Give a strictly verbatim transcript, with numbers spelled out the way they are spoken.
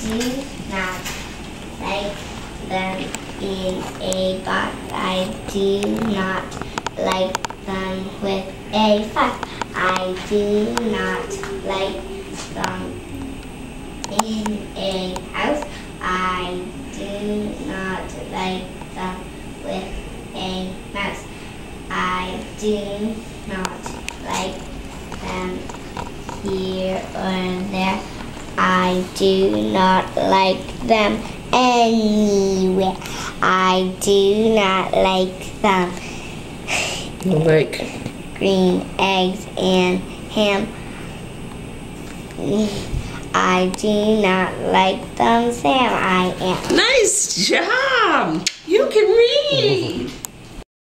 do not like them in a box. I do not like them with a fuss. I do not like them in a house. I do not like them with a mouse. I do not like them here or there. I do not like them anywhere. I do not like them. Like Green eggs and ham. I do not like them, Sam. I am. nice job. You can read.